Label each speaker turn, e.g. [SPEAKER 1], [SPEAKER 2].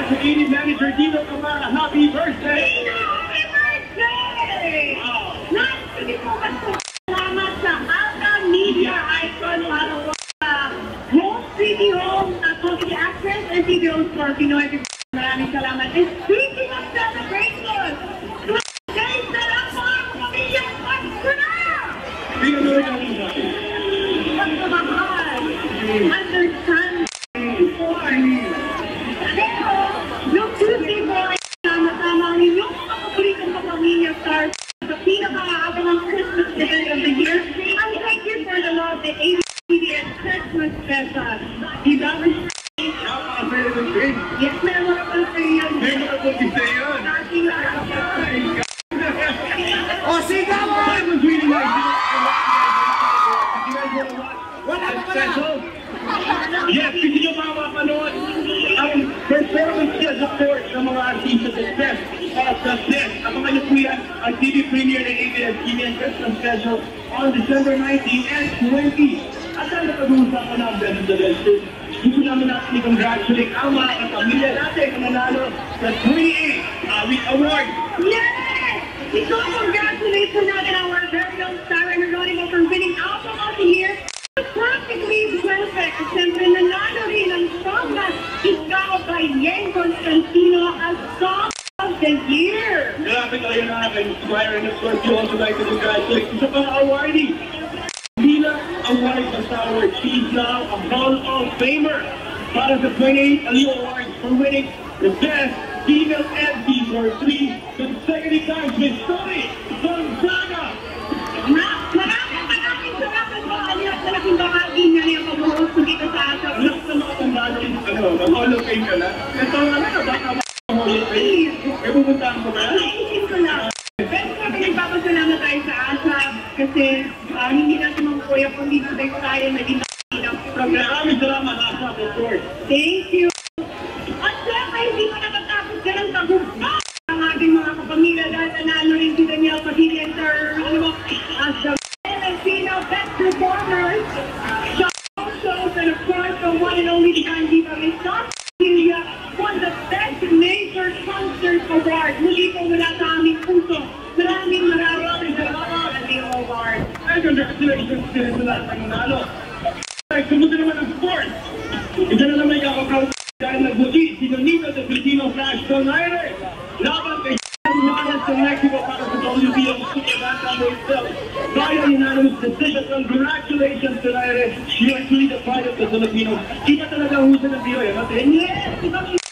[SPEAKER 1] Executive Manager BIDA KAPAMIYA, happy birthday!
[SPEAKER 2] Happy birthday! Nice to be po kasi salamat sa Alta Media Icon para home, city home, Topic Access, and TV Homes for Pinoy. Maraming salamat. And speaking of celebration, guys, salamat po ang pamilyang Pasko na! Pagkamahal, understand, support. Pero, yung Tuesday po ay sama-sama ang inyong mga paboritong kapamilya stars sa pinaka-aabangang Christmas event of the year. And thank you for the love, the ABS Christmas special. Yes, meron ako sa iyo.
[SPEAKER 1] Meron ako sa iyo.
[SPEAKER 3] Oh, sigawan!
[SPEAKER 1] That was really nice. You guys want to watch?
[SPEAKER 3] What
[SPEAKER 1] Special? Yes, kasi nyo mapapanood ang performance niya sa court ng mga artista sa Test. Sa Test. Abangan nyo po yan ang TV premiere ng ABS-CBN Christmas Special on December 19 and 20. At ang napag-uusapan ng Best of the Best. Gusto namin natin i-congratulate ang mga kapamilya natin na nanalo sa 28 Week Award.
[SPEAKER 2] Yes! Ito ang congratulate po natin our very own star and Ronimo for winning Album of the Year. Practically perfect. Siyempre nanalo rin ang song na ikaw by Yen Constantino as Song of the Year.
[SPEAKER 1] Grabe kayo na inspire and of course you also like to congratulate sa mga awardee. Bilang award ng Tower, she's now a Hall of Famer para sa 28 Aliw Awards for winning the Best Female MC for 3 consecutive times. Miss Tony Gonzaga!
[SPEAKER 2] Maraming salamat po. Alias na laking bahagi niya yung pag-host dito sa atin.
[SPEAKER 1] Alam sa mga tandaan yung Hall of Fame ka na. Ito nga na, baka Hall of Fame. May pupuntahan ko ba?
[SPEAKER 2] Naisip ko lang. Pero sabi nagpapasalamat tayo sa ASAP kasi hindi natin mamukuya kung dito tayo naging ng program.
[SPEAKER 1] Maraming salamat, ASAP, of course.
[SPEAKER 2] Thank you. At siyempre, hindi ko nakatapos ka ng tagumpay ang ating mga kapamilya dahil nanalo rin si Daniel Padilla and Sir Ronimo as the Filipino Best Performers. Shows and of course, the one and only Chian Lim won the Best Major Concert Award. Muli po mula sa aming puso. Maraming salamat sa Aliw Award.
[SPEAKER 1] And congratulations din sa lahat ng nanalo. Sumunod naman ang sports. Ito na naman yung kakaprawad dahil nagbuti si Donito the Filipino Flash Donaire. Laban kay Xian sa Mexico para sa WBO Super Bantamweight belt. By an unanimous decision, congratulations Donaire. You are truly the pride of the Filipinos. Kita talaga husa ng Pinoy, ano?
[SPEAKER 2] Yes!